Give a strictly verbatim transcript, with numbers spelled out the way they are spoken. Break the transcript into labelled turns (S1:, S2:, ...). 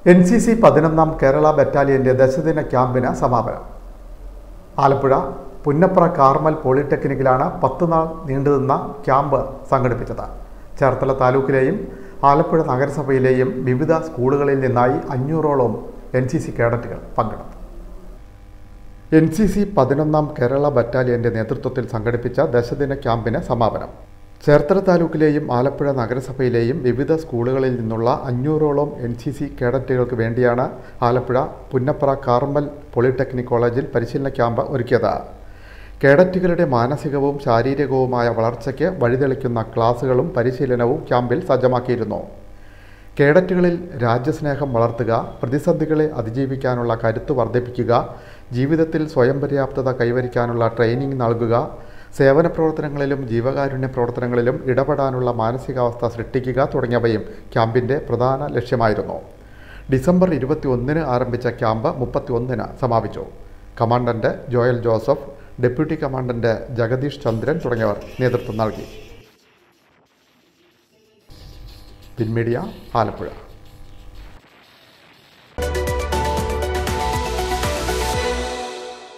S1: N C C പതിനൊന്നാം കേരള ബറ്റാലിയൻ്റെ ദശദിന ക്യാമ്പിന് സമാപനം. ആലപ്പുഴ പുന്നപ്ര കാർമൽ പോളിടെക്നിക്കിലാണ് പത്ത് നാൾ നീണ്ടുനിന്ന ക്യാമ്പ് സംഘടിപ്പിച്ചത്. ചേർത്തല താലൂക്കിലെയും ആലപ്പുഴ നഗരസഭയിലെയും വിവിധ സ്കൂളുകളിൽ നിന്നായി അഞ്ഞൂറോളം എൻ സി സി കേഡറ്റുകൾ പങ്കെടുത്തു. എൻ സി സി പതിനൊന്നാം കേരള ബറ്റാലിയൻ്റെ നേതൃത്വത്തിൽ സംഘടിപ്പിച്ച ദശദിന ക്യാമ്പിന് സമാപനം. ചേർത്തല താലൂക്കിലെയും ആലപ്പുഴ നഗരസഭയിലെയും വിവിധ സ്കൂളുകളിൽ നിന്നുള്ള അഞ്ഞൂറോളം എൻ സി സി കേഡറ്റുകൾക്ക് വേണ്ടിയാണ് ആലപ്പുഴ പുന്നപ്ര കാർമൽ പോളിടെക്നിക് കോളേജിൽ പരിശീലന ക്യാമ്പ് ഒരുക്കിയത്. കേഡറ്റുകളുടെ മാനസികവും ശാരീരികവുമായ വളർച്ചയ്ക്ക് വഴിതെളിക്കുന്ന ക്ലാസുകളും പരിശീലനവും ക്യാമ്പിൽ സജ്ജമാക്കിയിരുന്നു. കേഡറ്റുകളിൽ രാജ്യസ്നേഹം വളർത്തുക, പ്രതിസന്ധികളെ അതിജീവിക്കാനുള്ള കരുത്ത് വർദ്ധിപ്പിക്കുക, ജീവിതത്തിൽ സ്വയം പര്യാപ്തത കൈവരിക്കാനുള്ള ട്രെയിനിങ് നൽകുക, സേവന പ്രവർത്തനങ്ങളിലും ജീവകാരുണ്യ പ്രവർത്തനങ്ങളിലും ഇടപെടാനുള്ള മാനസികാവസ്ഥ സൃഷ്ടിക്കുക തുടങ്ങിയവയും ക്യാമ്പിൻ്റെ പ്രധാന ലക്ഷ്യമായിരുന്നു. ഡിസംബർ ഇരുപത്തി ഒന്നിന് ആരംഭിച്ച ക്യാമ്പ് മുപ്പത്തി ഒന്നിന് സമാപിച്ചു. Commandant Joel Joseph, deputy commandant Jagadish Chandran തുടങ്ങിയവർ നേതൃത്വം നൽകി. പിൻമീഡിയ, ആലപ്പുഴ.